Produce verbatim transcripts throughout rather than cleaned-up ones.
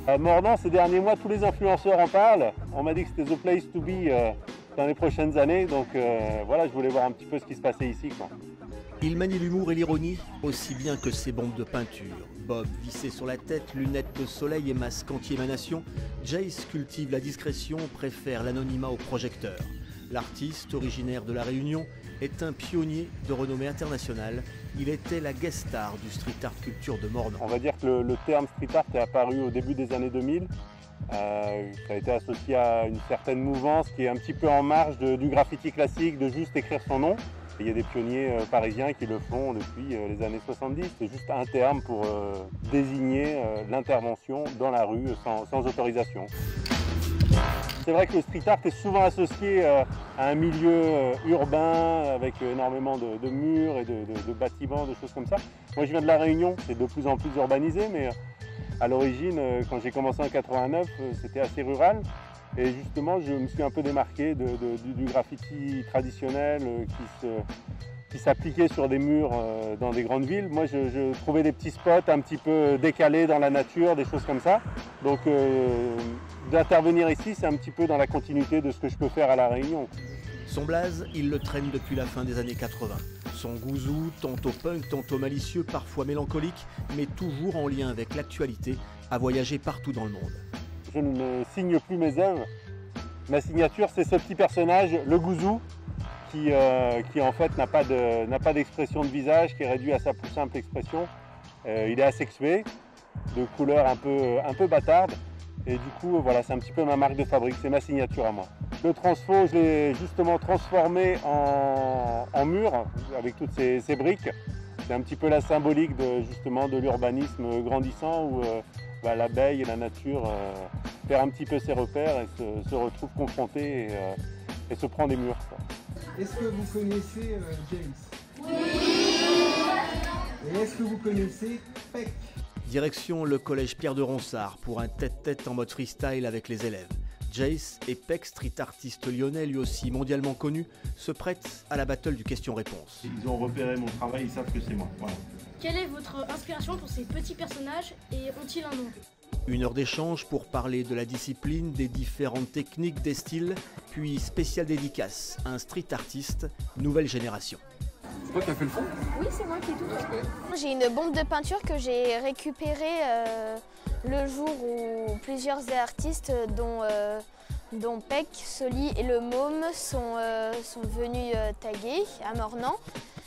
À Mornan, ces derniers mois, tous les influenceurs en parlent. On m'a dit que c'était the place to be euh, dans les prochaines années. Donc euh, voilà, je voulais voir un petit peu ce qui se passait ici, quoi. Il manie l'humour et l'ironie aussi bien que ses bombes de peinture. Bob vissé sur la tête, lunettes de soleil et masque anti-émanation, Jace cultive la discrétion, préfère l'anonymat au projecteur. L'artiste, originaire de La Réunion, est un pionnier de renommée internationale. Il était la guest star du street art culture de Mornan. On va dire que le, le terme street art est apparu au début des années deux mille. Euh, ça a été associé à une certaine mouvance qui est un petit peu en marge de, du graffiti classique, de juste écrire son nom. Et il y a des pionniers euh, parisiens qui le font depuis euh, les années soixante-dix. C'est juste un terme pour euh, désigner euh, l'intervention dans la rue sans, sans autorisation. C'est vrai que le street art est souvent associé euh, à un milieu euh, urbain avec énormément de, de murs et de, de, de bâtiments, de choses comme ça. Moi je viens de La Réunion, c'est de plus en plus urbanisé, mais à l'origine, euh, quand j'ai commencé en quatre-vingt-neuf, euh, c'était assez rural. Et justement, je me suis un peu démarqué de, de, du, du graffiti traditionnel euh, qui se, qui s'appliquait sur des murs euh, dans des grandes villes. Moi, je, je trouvais des petits spots un petit peu décalés dans la nature, des choses comme ça. Donc, euh, d'intervenir ici, c'est un petit peu dans la continuité de ce que je peux faire à La Réunion. Son blaze, il le traîne depuis la fin des années quatre-vingt. Son gouzou, tantôt punk, tantôt malicieux, parfois mélancolique, mais toujours en lien avec l'actualité, a voyagé partout dans le monde. Je ne signe plus mes œuvres. Ma signature, c'est ce petit personnage, le gouzou, qui, euh, qui en fait n'a pas de, n'a pas d'expression de visage, qui est réduit à sa plus simple expression. Euh, il est asexué, de couleur un peu, un peu bâtarde. Et du coup, voilà, c'est un petit peu ma marque de fabrique, c'est ma signature à moi. Le transfo, je l'ai justement transformé en, en mur, avec toutes ces, ces briques. C'est un petit peu la symbolique de, justement, de l'urbanisme grandissant, où euh, bah, l'abeille et la nature euh, perd un petit peu ses repères et se, se retrouve confrontée et, euh, et se prend des murs. Est-ce que vous connaissez euh, James? Oui. Et est-ce que vous connaissez Peck? Direction le collège Pierre de Ronsard pour un tête-tête en mode freestyle avec les élèves. Jace et Peck, street artiste lyonnais, lui aussi mondialement connu, se prêtent à la battle du question-réponse. Ils ont repéré mon travail, ils savent que c'est moi. Voilà. Quelle est votre inspiration pour ces petits personnages et ont-ils un nom? Une heure d'échange pour parler de la discipline, des différentes techniques, des styles, puis spécial dédicace, un street artiste, nouvelle génération. C'est toi qui as fait le fond? Oui, c'est moi qui ai tout fait. J'ai une bombe de peinture que j'ai récupérée euh, le jour où plusieurs artistes, dont, euh, dont Peck, Soli et le Môme, sont, euh, sont venus euh, taguer à Mornan.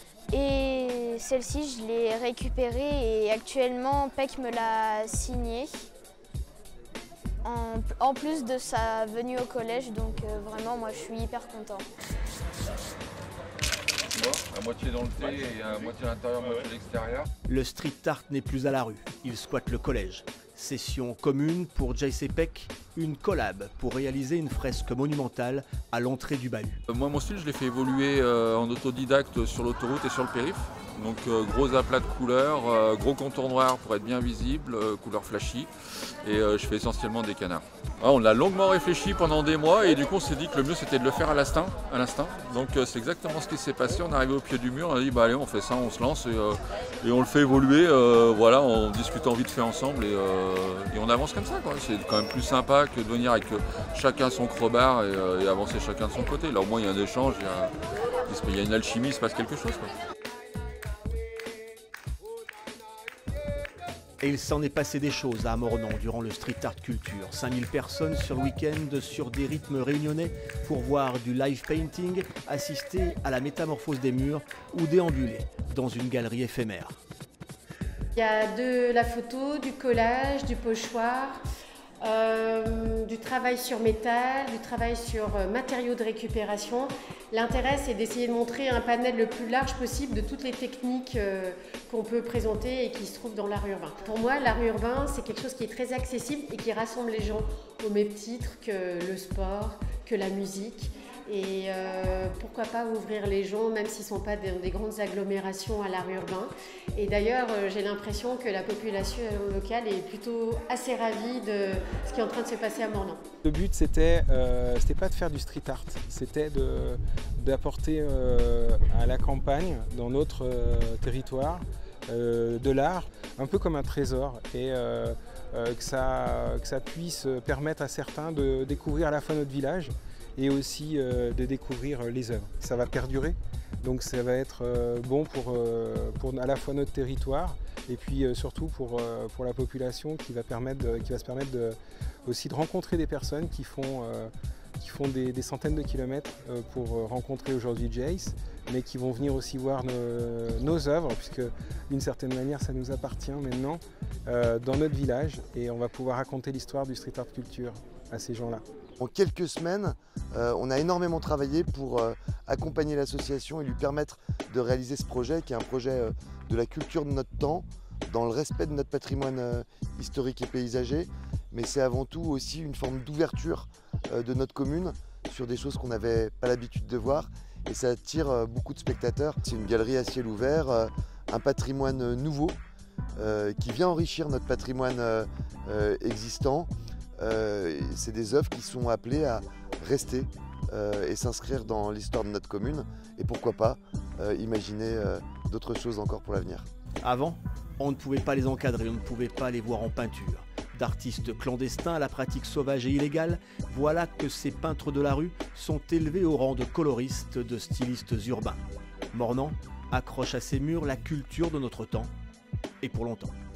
Et celle-ci, je l'ai récupérée et actuellement, Peck me l'a signée. En, en plus de sa venue au collège, donc euh, vraiment, moi, je suis hyper content. À moitié dans le thé et à moitié à l'intérieur, à moitié à l'extérieur. Le street art n'est plus à la rue, il squatte le collège. Session commune pour Jace et Peck, une collab pour réaliser une fresque monumentale à l'entrée du bahut. Moi, mon style, je l'ai fait évoluer euh, en autodidacte sur l'autoroute et sur le périph'. Donc euh, gros aplat de couleurs, euh, gros contour noir pour être bien visible, euh, couleur flashy. Et euh, je fais essentiellement des canards. Ah, on l'a longuement réfléchi pendant des mois et du coup on s'est dit que le mieux c'était de le faire à l'instant. À l'instant. Donc euh, c'est exactement ce qui s'est passé. On est arrivé au pied du mur, on a dit bah allez on fait ça, on se lance et, euh, et on le fait évoluer euh, voilà, en discutant vite fait ensemble et, euh, et on avance comme ça, quoi. C'est quand même plus sympa que de venir avec euh, chacun son crowbar et, euh, et avancer chacun de son côté. Là au moins il y a un échange, il y a, il y a une alchimie, il se passe quelque chose, quoi. Et il s'en est passé des choses à Mornan durant le street art culture. cinq mille personnes sur le week-end sur des rythmes réunionnais pour voir du live painting, assister à la métamorphose des murs ou déambuler dans une galerie éphémère. Il y a de la photo, du collage, du pochoir, euh, du travail sur métal, du travail sur euh, matériaux de récupération. L'intérêt, c'est d'essayer de montrer un panel le plus large possible de toutes les techniques euh, qu'on peut présenter et qui se trouvent dans l'art urbain. Pour moi, l'art urbain, c'est quelque chose qui est très accessible et qui rassemble les gens au même titre que le sport, que la musique. Et euh, pourquoi pas ouvrir les gens, même s'ils ne sont pas dans des grandes agglomérations, à l'art urbain. Et d'ailleurs, euh, j'ai l'impression que la population locale est plutôt assez ravie de ce qui est en train de se passer à Mornan. Le but, c'était euh, c'était pas de faire du street art, c'était d'apporter euh, à la campagne, dans notre euh, territoire, euh, de l'art, un peu comme un trésor. Et, euh, euh, que, ça, que ça puisse permettre à certains de découvrir à la fois notre village et aussi euh, de découvrir les œuvres. Ça va perdurer, donc ça va être euh, bon pour, euh, pour à la fois notre territoire et puis euh, surtout pour, euh, pour la population qui va, permettre de, qui va se permettre de, aussi de rencontrer des personnes qui font, euh, qui font des, des centaines de kilomètres euh, pour rencontrer aujourd'hui Jace, mais qui vont venir aussi voir nos, nos œuvres, puisque d'une certaine manière ça nous appartient maintenant euh, dans notre village, et on va pouvoir raconter l'histoire du street art culture à ces gens-là. En quelques semaines, euh, on a énormément travaillé pour euh, accompagner l'association et lui permettre de réaliser ce projet, qui est un projet euh, de la culture de notre temps, dans le respect de notre patrimoine euh, historique et paysager, mais c'est avant tout aussi une forme d'ouverture euh, de notre commune sur des choses qu'on n'avait pas l'habitude de voir, et ça attire euh, beaucoup de spectateurs. C'est une galerie à ciel ouvert, euh, un patrimoine nouveau euh, qui vient enrichir notre patrimoine euh, euh, existant. Euh, c'est des œuvres qui sont appelées à rester euh, et s'inscrire dans l'histoire de notre commune, et pourquoi pas euh, imaginer euh, d'autres choses encore pour l'avenir. Avant, on ne pouvait pas les encadrer, on ne pouvait pas les voir en peinture. D'artistes clandestins à la pratique sauvage et illégale, voilà que ces peintres de la rue sont élevés au rang de coloristes, de stylistes urbains. Mornan accroche à ses murs la culture de notre temps, et pour longtemps.